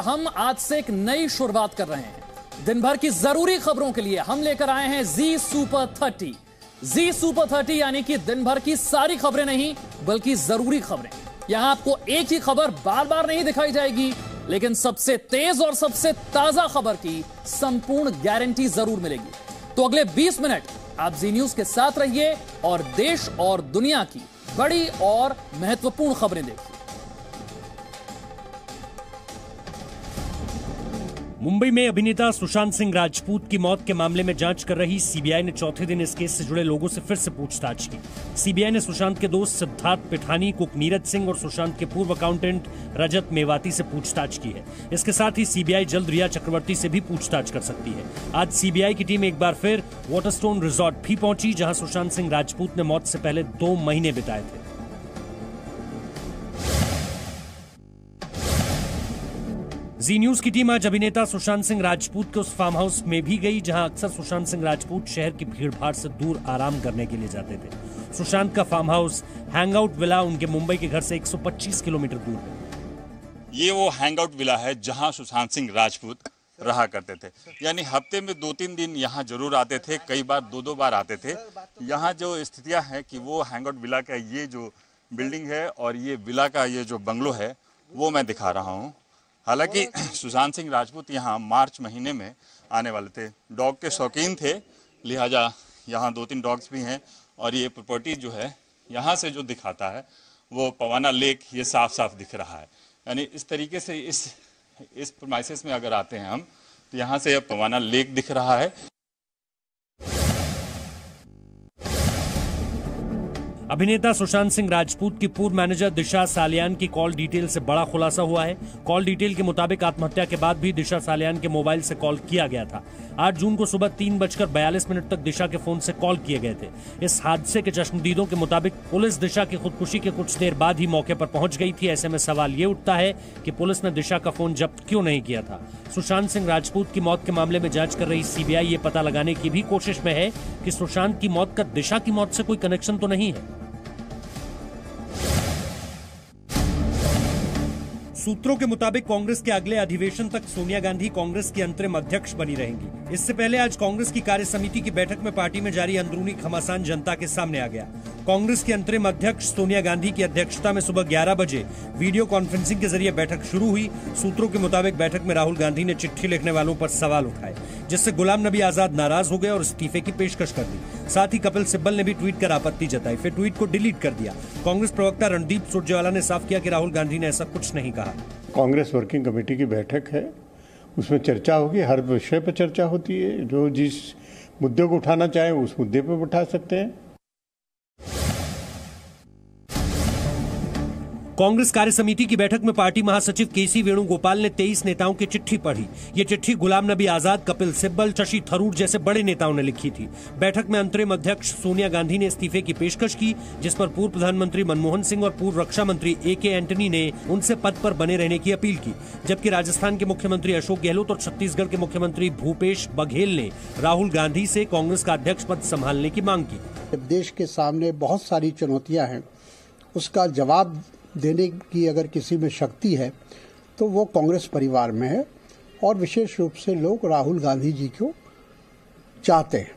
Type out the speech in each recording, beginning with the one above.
हम आज से एक नई शुरुआत कर रहे हैं। दिन भर की जरूरी खबरों के लिए हम लेकर आए हैं जी सुपर 30। जी सुपर 30 यानी कि दिन भर की सारी खबरें नहीं, बल्कि जरूरी खबरें। यहां आपको एक ही खबर बार बार नहीं दिखाई जाएगी, लेकिन सबसे तेज और सबसे ताजा खबर की संपूर्ण गारंटी जरूर मिलेगी। तो अगले 20 मिनट आप जी न्यूज के साथ रहिए और देश और दुनिया की बड़ी और महत्वपूर्ण खबरें देखिए। मुंबई में अभिनेता सुशांत सिंह राजपूत की मौत के मामले में जांच कर रही सीबीआई ने चौथे दिन इस केस से जुड़े लोगों से फिर से पूछताछ की। सीबीआई ने सुशांत के दोस्त सिद्धार्थ पिठानी, कुक नीरज सिंह और सुशांत के पूर्व अकाउंटेंट रजत मेवाती से पूछताछ की है। इसके साथ ही सीबीआई जल्द रिया चक्रवर्ती से भी पूछताछ कर सकती है। आज सीबीआई की टीम एक बार फिर वाटरस्टोन रिजॉर्ट भी पहुंची, जहां सुशांत सिंह राजपूत ने मौत से पहले 2 महीने बिताए थे। जी न्यूज की टीम आज अभिनेता सुशांत सिंह राजपूत के उस फार्म हाउस में भी गई, जहां अक्सर सुशांत सिंह राजपूत शहर की भीड़भाड़ से दूर आराम करने के लिए जाते थे। सुशांत का फार्म हाउस हैंगआउट विला उनके मुंबई के घर से 125 किलोमीटर दूर है। ये वो हैंगआउट विला है जहां सुशांत सिंह राजपूत रहा करते थे। यानी हफ्ते में 2-3 दिन यहाँ जरूर आते थे, कई बार 2-2 बार आते थे। यहाँ जो स्थितियाँ हैं कि वो हैंगआउट विला का ये जो बिल्डिंग है और ये विला का ये जो बंगलो है वो मैं दिखा रहा हूँ। हालांकि सुशांत सिंह राजपूत यहाँ मार्च महीने में आने वाले थे। डॉग के शौकीन थे, लिहाजा यहाँ 2-3 डॉग्स भी हैं। और ये प्रॉपर्टी जो है यहाँ से जो दिखाता है वो पवाना लेक ये साफ साफ दिख रहा है। यानी इस तरीके से इस प्रीमाइसेस में अगर आते हैं हम तो यहाँ से पवाना लेक दिख रहा है। अभिनेता सुशांत सिंह राजपूत की पूर्व मैनेजर दिशा सालियान की कॉल डिटेल से बड़ा खुलासा हुआ है। कॉल डिटेल के मुताबिक आत्महत्या के बाद भी दिशा सालियान के मोबाइल से कॉल किया गया था। 8 जून को सुबह 3:42 तक दिशा के फोन से कॉल किए गए थे। इस हादसे के चश्मदीदों के मुताबिक पुलिस दिशा की खुदकुशी के कुछ देर बाद ही मौके पर पहुंच गई थी। ऐसे में सवाल ये उठता है कि पुलिस ने दिशा का फोन जब्त क्यों नहीं किया था। सुशांत सिंह राजपूत की मौत के मामले में जांच कर रही सीबीआई ये पता लगाने की भी कोशिश में है कि सुशांत की मौत का दिशा की मौत से कोई कनेक्शन तो नहीं है। सूत्रों के मुताबिक कांग्रेस के अगले अधिवेशन तक सोनिया गांधी कांग्रेस की अंतरिम अध्यक्ष बनी रहेंगी। इससे पहले आज कांग्रेस की कार्य समिति की बैठक में पार्टी में जारी अंदरूनी घमासान जनता के सामने आ गया। कांग्रेस की अंतरिम अध्यक्ष सोनिया गांधी की अध्यक्षता में सुबह 11 बजे वीडियो कॉन्फ्रेंसिंग के जरिए बैठक शुरू हुई। सूत्रों के मुताबिक बैठक में राहुल गांधी ने चिट्ठी लिखने वालों पर सवाल उठाए, जिससे गुलाम नबी आजाद नाराज हो गए और इस्तीफे की पेशकश कर दी। साथ ही कपिल सिब्बल ने भी ट्वीट कर आपत्ति जताई, फिर ट्वीट को डिलीट कर दिया। कांग्रेस प्रवक्ता रणदीप सुरजेवाला ने साफ किया कि राहुल गांधी ने ऐसा कुछ नहीं कहा। कांग्रेस वर्किंग कमेटी की बैठक है, उसमें चर्चा होगी, हर विषय पर चर्चा होती है। जो जिस मुद्दे को उठाना चाहे उस मुद्दे पर उठा सकते हैं। कांग्रेस कार्य समिति की बैठक में पार्टी महासचिव केसी वेणुगोपाल ने 23 नेताओं की चिट्ठी पढ़ी। ये चिट्ठी गुलाम नबी आजाद, कपिल सिब्बल, शशि थरूर जैसे बड़े नेताओं ने लिखी थी। बैठक में अंतरिम अध्यक्ष सोनिया गांधी ने इस्तीफे की पेशकश की, जिस पर पूर्व प्रधानमंत्री मनमोहन सिंह और पूर्व रक्षा मंत्री AK एंटनी ने उनसे पद पर बने रहने की अपील की। जबकि राजस्थान के मुख्यमंत्री अशोक गहलोत और छत्तीसगढ़ के मुख्यमंत्री भूपेश बघेल ने राहुल गांधी से कांग्रेस का अध्यक्ष पद संभालने की मांग की। देश के सामने बहुत सारी चुनौतियां हैं, उसका जवाब देने की अगर किसी में शक्ति है तो वो कांग्रेस परिवार में है, और विशेष रूप से लोग राहुल गांधी जी को चाहते हैं।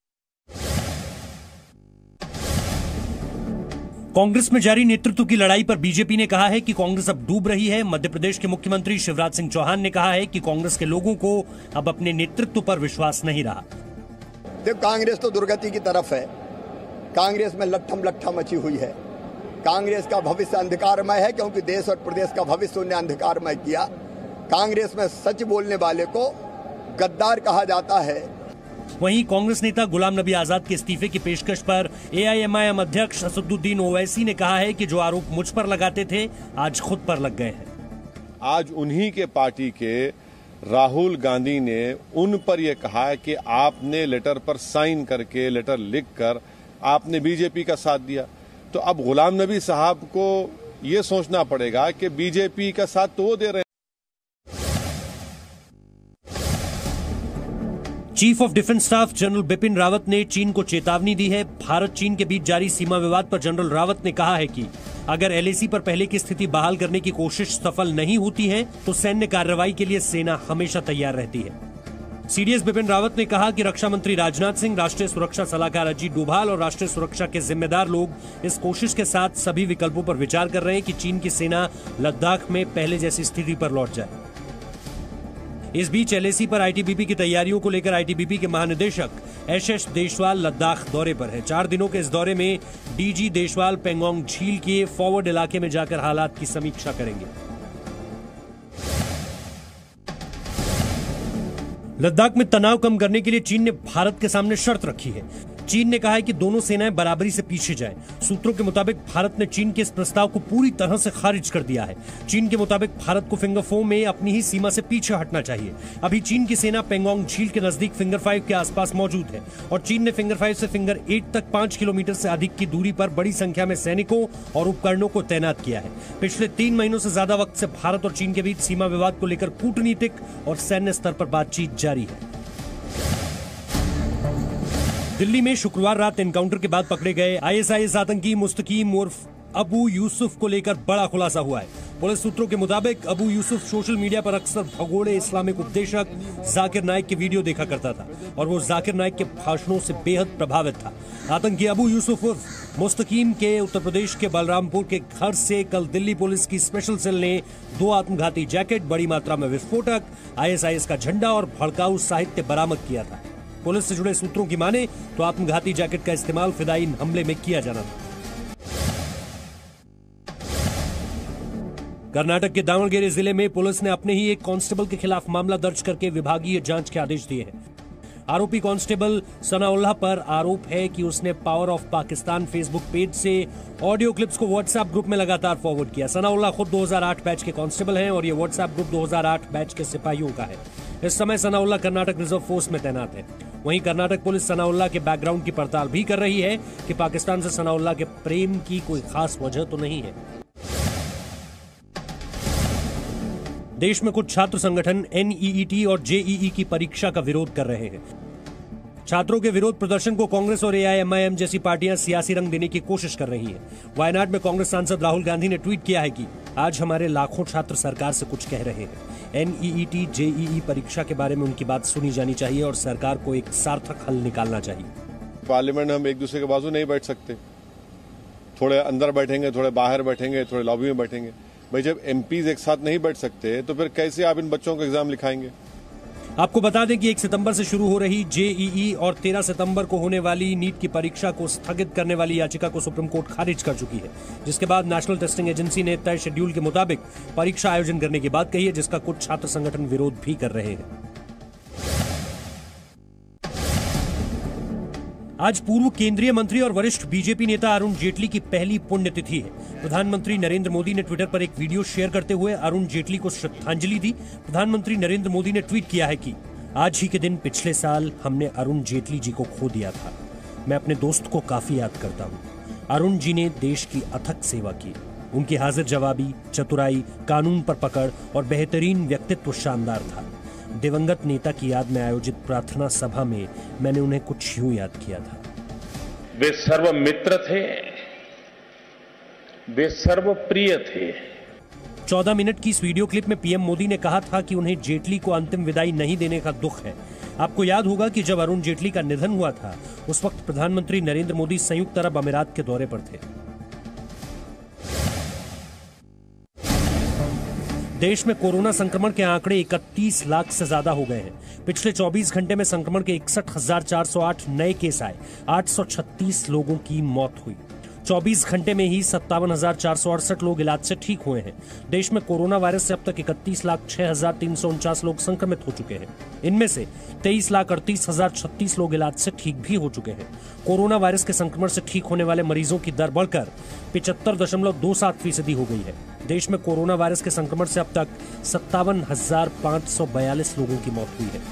कांग्रेस में जारी नेतृत्व की लड़ाई पर बीजेपी ने कहा है कि कांग्रेस अब डूब रही है। मध्य प्रदेश के मुख्यमंत्री शिवराज सिंह चौहान ने कहा है कि कांग्रेस के लोगों को अब अपने नेतृत्व पर विश्वास नहीं रहा। देखो, कांग्रेस तो दुर्गति की तरफ है। कांग्रेस में लट्ठम मची हुई है। कांग्रेस का भविष्य अंधकारमय है, क्योंकि देश और प्रदेश का भविष्य उन्हें अंधकारमय किया। कांग्रेस में सच बोलने वाले को गद्दार कहा जाता है। वहीं कांग्रेस नेता गुलाम नबी आजाद के इस्तीफे की पेशकश पर AIMIM अध्यक्ष असदुद्दीन ओवैसी ने कहा है कि जो आरोप मुझ पर लगाते थे आज खुद पर लग गए हैं। आज उन्हीं के पार्टी के राहुल गांधी ने उन पर यह कहा है कि आपने लेटर पर साइन करके, लेटर लिखकर आपने बीजेपी का साथ दिया। तो अब गुलाम नबी साहब को ये सोचना पड़ेगा कि बीजेपी का साथ तो वो दे रहे हैं। Chief of defence staff general Bipin Rawat ने चीन को चेतावनी दी है। भारत चीन के बीच जारी सीमा विवाद पर जनरल रावत ने कहा है कि अगर एलएसी पर पहले की स्थिति बहाल करने की कोशिश सफल नहीं होती है तो सैन्य कार्रवाई के लिए सेना हमेशा तैयार रहती है। सीडीएस बिपिन रावत ने कहा कि रक्षा मंत्री राजनाथ सिंह, राष्ट्रीय सुरक्षा सलाहकार अजीत डोभाल और राष्ट्रीय सुरक्षा के जिम्मेदार लोग इस कोशिश के साथ सभी विकल्पों पर विचार कर रहे हैं कि चीन की सेना लद्दाख में पहले जैसी स्थिति पर लौट जाए। इस बीच एलएसी पर आईटीबीपी की तैयारियों को लेकर आईटीबीपी के महानिदेशक एसएस देशवाल लद्दाख दौरे पर है। 4 दिनों के इस दौरे में डीजी देशवाल पेंगोंग झील के फॉरवर्ड इलाके में जाकर हालात की समीक्षा करेंगे। लद्दाख में तनाव कम करने के लिए चीन ने भारत के सामने शर्त रखी है। चीन ने कहा है कि दोनों सेनाएं बराबरी से पीछे जाएं। सूत्रों के मुताबिक भारत ने चीन के इस प्रस्ताव को पूरी तरह से खारिज कर दिया है। चीन के मुताबिक भारत को फिंगर 4 में अपनी ही सीमा से पीछे हटना चाहिए। अभी चीन की सेना पेंगोंग झील के नजदीक फिंगर 5 के आसपास मौजूद है और चीन ने फिंगर 5 से फिंगर 8 तक 5 किलोमीटर से अधिक की दूरी पर बड़ी संख्या में सैनिकों और उपकरणों को तैनात किया है। पिछले 3 महीनों से ज्यादा वक्त से भारत और चीन के बीच सीमा विवाद को लेकर कूटनीतिक और सैन्य स्तर पर बातचीत जारी है। दिल्ली में शुक्रवार रात एनकाउंटर के बाद पकड़े गए आईएसआईएस आतंकी मुस्तकीम उर्फ अबू यूसुफ को लेकर बड़ा खुलासा हुआ है। पुलिस सूत्रों के मुताबिक अबू यूसुफ सोशल मीडिया पर अक्सर भगोड़े इस्लामिक उपदेशक जाकिर नाइक के वीडियो देखा करता था और वो जाकिर नाइक के भाषणों से बेहद प्रभावित था। आतंकी अबू यूसुफ उर्फ मुस्तकीम के उत्तर प्रदेश के बलरामपुर के घर से कल दिल्ली पुलिस की स्पेशल सेल ने 2 आत्मघाती जैकेट, बड़ी मात्रा में विस्फोटक, आईएसआईएस का झंडा और भड़काऊ साहित्य बरामद किया था। पुलिस से जुड़े सूत्रों की माने तो आत्मघाती जैकेट का इस्तेमाल फिदाई हमले में किया जाना था। कर्नाटक के दावणगेरे जिले में पुलिस ने अपने ही एक कांस्टेबल के खिलाफ मामला दर्ज करके विभागीय जांच के आदेश दिए हैं। आरोपी कांस्टेबल सनाउल्लाह पर आरोप है कि उसने power of Pakistan Facebook page से ऑडियो क्लिप्स को व्हाट्सएप ग्रुप में लगातार फॉरवर्ड किया। सनाउल्लाह खुद 2008 बैच के कांस्टेबल हैं और ये व्हाट्सएप ग्रुप 2008 बैच के सिपाहियों का है। इस समय सनाउल्लाह कर्नाटक रिजर्व फोर्स में तैनात है। वहीं कर्नाटक पुलिस सनाउल्लाह के बैकग्राउंड की पड़ताल भी कर रही है कि पाकिस्तान से सनाउल्लाह के प्रेम की कोई खास वजह तो नहीं है। देश में कुछ छात्र संगठन एनईईटी और जेईई की परीक्षा का विरोध कर रहे हैं। छात्रों के विरोध प्रदर्शन को कांग्रेस और एआईएमआईएम जैसी पार्टियां सियासी रंग देने की कोशिश कर रही हैं। वायनाड में कांग्रेस सांसद राहुल गांधी ने ट्वीट किया है कि आज हमारे लाखों छात्र सरकार से कुछ कह रहे हैं। एनईईटी जेईई परीक्षा के बारे में उनकी बात सुनी जानी चाहिए और सरकार को एक सार्थक हल निकालना चाहिए। पार्लियामेंट में हम एक दूसरे के बाजू नहीं बैठ सकते, थोड़े अंदर बैठेंगे, थोड़े बाहर बैठेंगे, थोड़े लॉबी में बैठेंगे। भाई जब एमपीज एक साथ नहीं बैठ सकते तो फिर कैसे आप इन बच्चों को एग्जाम लिखाएंगे? आपको बता दें कि 1 सितंबर से शुरू हो रही जेईई और 13 सितंबर को होने वाली नीट की परीक्षा को स्थगित करने वाली याचिका को सुप्रीम कोर्ट खारिज कर चुकी है, जिसके बाद नेशनल टेस्टिंग एजेंसी ने तय शेड्यूल के मुताबिक परीक्षा आयोजन करने की बात कही है, जिसका कुछ छात्र संगठन विरोध भी कर रहे हैं। आज पूर्व केंद्रीय मंत्री और वरिष्ठ बीजेपी नेता अरुण जेटली की पहली पुण्यतिथि है। प्रधानमंत्री नरेंद्र मोदी ने ट्विटर पर एक वीडियो शेयर करते हुए अरुण जेटली को श्रद्धांजलि दी। प्रधानमंत्री नरेंद्र मोदी ने ट्वीट किया है कि आज ही के दिन पिछले साल हमने अरुण जेटली जी को खो दिया था। मैं अपने दोस्त को काफी याद करता हूँ। अरुण जी ने देश की अथक सेवा की। उनकी हाजिर जवाबी, चतुराई, कानून पर पकड़ और बेहतरीन व्यक्तित्व शानदार था। दिवंगत नेता की याद में आयोजित प्रार्थना सभा में मैंने उन्हें कुछ यूं याद किया था। वे सर्व मित्र थे, वे सर्व प्रिय थे। 14 मिनट की इस वीडियो क्लिप में पीएम मोदी ने कहा था कि उन्हें जेटली को अंतिम विदाई नहीं देने का दुख है। आपको याद होगा कि जब अरुण जेटली का निधन हुआ था उस वक्त प्रधानमंत्री नरेंद्र मोदी संयुक्त अरब अमीरात के दौरे पर थे। देश में कोरोना संक्रमण के आंकड़े 31 लाख से ज्यादा हो गए हैं। पिछले 24 घंटे में संक्रमण के 61,408 नए केस आए। 836 लोगों की मौत हुई। 24 घंटे में ही 57,468 लोग इलाज से ठीक हुए हैं। देश में कोरोना वायरस से अब तक 31,06,349 लोग संक्रमित हो चुके हैं। इनमें से 23,38,036 लोग इलाज से ठीक भी हो चुके हैं। कोरोना वायरस के संक्रमण से ठीक होने वाले मरीजों की दर बढ़कर 75.27% हो गई है। देश में कोरोना वायरस के संक्रमण से अब तक 57,542 लोगों की मौत हुई है।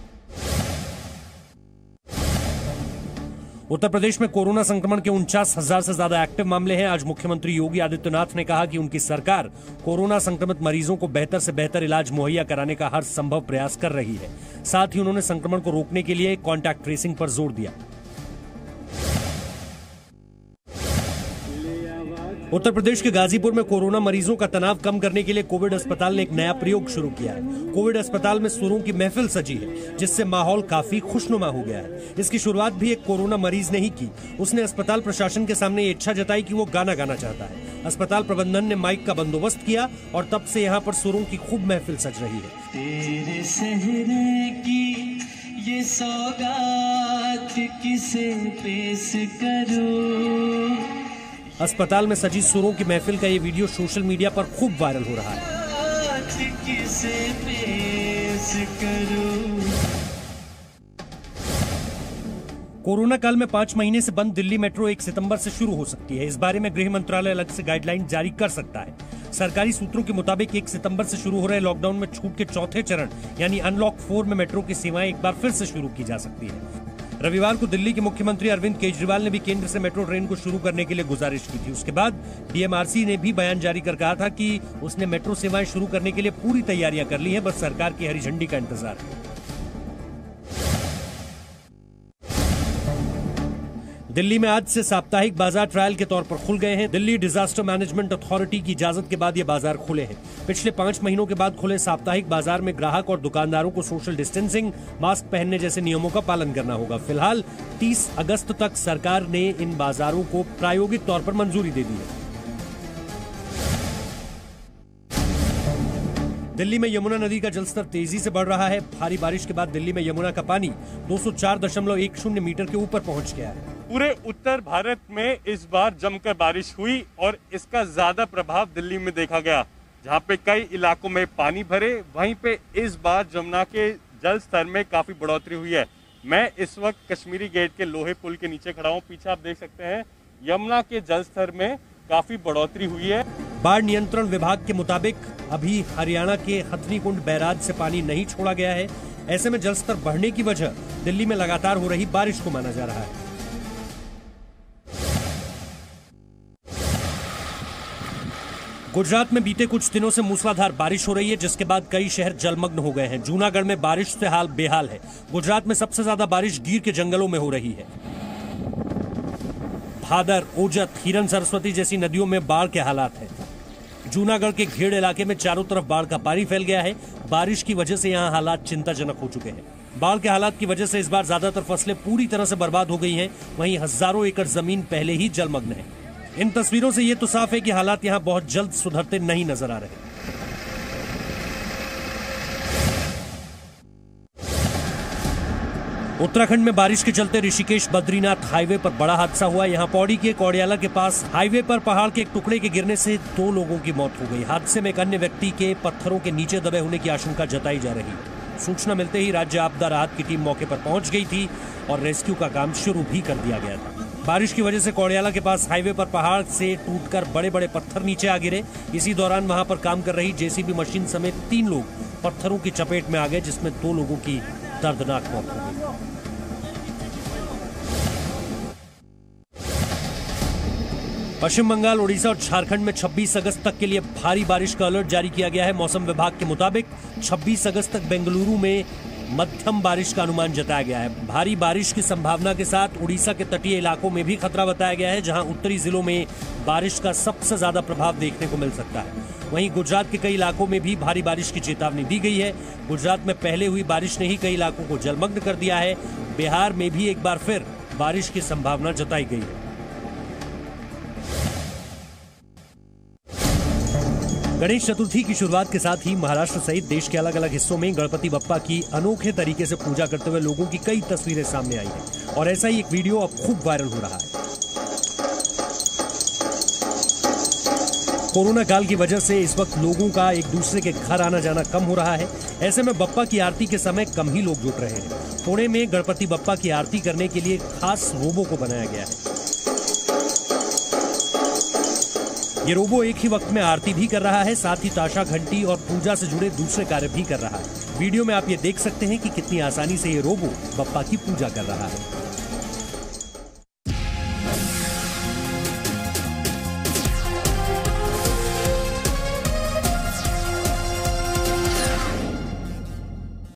उत्तर प्रदेश में कोरोना संक्रमण के 49,000 से ज्यादा एक्टिव मामले हैं। आज मुख्यमंत्री योगी आदित्यनाथ ने कहा कि उनकी सरकार कोरोना संक्रमित मरीजों को बेहतर से बेहतर इलाज मुहैया कराने का हर संभव प्रयास कर रही है। साथ ही उन्होंने संक्रमण को रोकने के लिए कॉन्टैक्ट ट्रेसिंग पर जोर दिया। उत्तर प्रदेश के गाजीपुर में कोरोना मरीजों का तनाव कम करने के लिए कोविड अस्पताल ने एक नया प्रयोग शुरू किया है। कोविड अस्पताल में सुरों की महफिल सजी है, जिससे माहौल काफी खुशनुमा हो गया है। इसकी शुरुआत भी एक कोरोना मरीज ने ही की। उसने अस्पताल प्रशासन के सामने ये इच्छा जताई कि वो गाना गाना चाहता है। अस्पताल प्रबंधन ने माइक का बंदोबस्त किया और तब से यहाँ पर सुरों की खूब महफिल सज रही है। तेरे सहने की ये सौगात किसे पेश करूं। अस्पताल में सजी सुरों की महफिल का ये वीडियो सोशल मीडिया पर खूब वायरल हो रहा है। किसे पेश करूं। कोरोना काल में 5 महीने से बंद दिल्ली मेट्रो 1 सितंबर से शुरू हो सकती है। इस बारे में गृह मंत्रालय अलग से गाइडलाइन जारी कर सकता है। सरकारी सूत्रों के मुताबिक 1 सितंबर से शुरू हो रहे लॉकडाउन में छूट के चौथे चरण यानी अनलॉक 4 में मेट्रो की सेवाएं एक बार फिर से शुरू की जा सकती है। रविवार को दिल्ली के मुख्यमंत्री अरविंद केजरीवाल ने भी केंद्र से मेट्रो ट्रेन को शुरू करने के लिए गुजारिश की थी। उसके बाद डीएमआरसी ने भी बयान जारी कर कहा था कि उसने मेट्रो सेवाएं शुरू करने के लिए पूरी तैयारियां कर ली हैं, बस सरकार की हरी झंडी का इंतजार है। दिल्ली में आज से साप्ताहिक बाजार ट्रायल के तौर पर खुल गए हैं। दिल्ली डिजास्टर मैनेजमेंट अथॉरिटी की इजाजत के बाद ये बाजार खुले हैं। पिछले 5 महीनों के बाद खुले साप्ताहिक बाजार में ग्राहक और दुकानदारों को सोशल डिस्टेंसिंग, मास्क पहनने जैसे नियमों का पालन करना होगा। फिलहाल 30 अगस्त तक सरकार ने इन बाजारों को प्रायोगिक तौर पर मंजूरी दे दी है। दिल्ली में यमुना नदी का जलस्तर तेजी से बढ़ रहा है। भारी बारिश के बाद दिल्ली में यमुना का पानी 204.10 मीटर के ऊपर पहुंच गया है। पूरे उत्तर भारत में इस बार जमकर बारिश हुई और इसका ज्यादा प्रभाव दिल्ली में देखा गया, जहां पे कई इलाकों में पानी भरे। वहीं पे इस बार जमुना के जल स्तर में काफी बढ़ोतरी हुई है। मैं इस वक्त कश्मीरी गेट के लोहे पुल के नीचे खड़ा हूं। पीछे आप देख सकते हैं यमुना के जल स्तर में काफी बढ़ोतरी हुई है। बाढ़ नियंत्रण विभाग के मुताबिक अभी हरियाणा के हथनीकुंड बैराज से पानी नहीं छोड़ा गया है। ऐसे में जलस्तर बढ़ने की वजह दिल्ली में लगातार हो रही बारिश को माना जा रहा है। गुजरात में बीते कुछ दिनों से मूसलाधार बारिश हो रही है, जिसके बाद कई शहर जलमग्न हो गए हैं। जूनागढ़ में बारिश से हाल बेहाल है। गुजरात में सबसे ज्यादा बारिश गिर के जंगलों में हो रही है। भादर, ओजत, हिरन सरस्वती जैसी नदियों में बाढ़ के हालात हैं। जूनागढ़ के घेड़ इलाके में चारों तरफ बाढ़ का पानी फैल गया है। बारिश की वजह से यहाँ हालात चिंताजनक हो चुके हैं। बाढ़ के हालात की वजह से इस बार ज्यादातर फसलें पूरी तरह से बर्बाद हो गई हैं। वहीं हजारों एकड़ जमीन पहले ही जलमग्न है। इन तस्वीरों से ये तो साफ है कि हालात यहाँ बहुत जल्द सुधरते नहीं नजर आ रहे। उत्तराखंड में बारिश के चलते ऋषिकेश बद्रीनाथ हाईवे पर बड़ा हादसा हुआ। यहाँ पौड़ी के कौड़ियाला के पास हाईवे पर पहाड़ के एक टुकड़े के गिरने से 2 लोगों की मौत हो गई। हादसे में एक अन्य व्यक्ति के पत्थरों के नीचे दबे होने की आशंका जताई जा रही है। सूचना मिलते ही राज्य आपदा राहत की टीम मौके पर पहुंच गई थी और रेस्क्यू का काम शुरू भी कर दिया गया था। बारिश की वजह से कौड़ियाला के पास हाईवे पर पहाड़ से टूटकर बड़े बड़े पत्थर नीचे आ गिरे। इसी दौरान वहां पर काम कर रही जेसीबी मशीन समेत 3 लोग पत्थरों की चपेट में आ गए, जिसमें 2 लोगों की दर्दनाक मौत हो गई। पश्चिम बंगाल, ओडिशा और झारखंड में 26 अगस्त तक के लिए भारी बारिश का अलर्ट जारी किया गया है। मौसम विभाग के मुताबिक 26 अगस्त तक बेंगलुरु में मध्यम बारिश का अनुमान जताया गया है। भारी बारिश की संभावना के साथ उड़ीसा के तटीय इलाकों में भी खतरा बताया गया है, जहां उत्तरी जिलों में बारिश का सबसे ज्यादा प्रभाव देखने को मिल सकता है। वहीं गुजरात के कई इलाकों में भी भारी बारिश की चेतावनी दी गई है। गुजरात में पहले हुई बारिश ने ही कई इलाकों को जलमग्न कर दिया है। बिहार में भी एक बार फिर बारिश की संभावना जताई गई है। गणेश चतुर्थी की शुरुआत के साथ ही महाराष्ट्र सहित देश के अलग अलग हिस्सों में गणपति बप्पा की अनोखे तरीके से पूजा करते हुए लोगों की कई तस्वीरें सामने आई हैं और ऐसा ही एक वीडियो अब खूब वायरल हो रहा है। कोरोना काल की वजह से इस वक्त लोगों का एक दूसरे के घर आना जाना कम हो रहा है। ऐसे में बप्पा की आरती के समय कम ही लोग जुट रहे हैं। पुणे में गणपति बप्पा की आरती करने के लिए खास रोबो को बनाया गया है। ये रोबो एक ही वक्त में आरती भी कर रहा है, साथ ही ताशा, घंटी और पूजा से जुड़े दूसरे कार्य भी कर रहा है। वीडियो में आप ये देख सकते हैं कि कितनी आसानी से ये रोबो बप्पा की पूजा कर रहा है।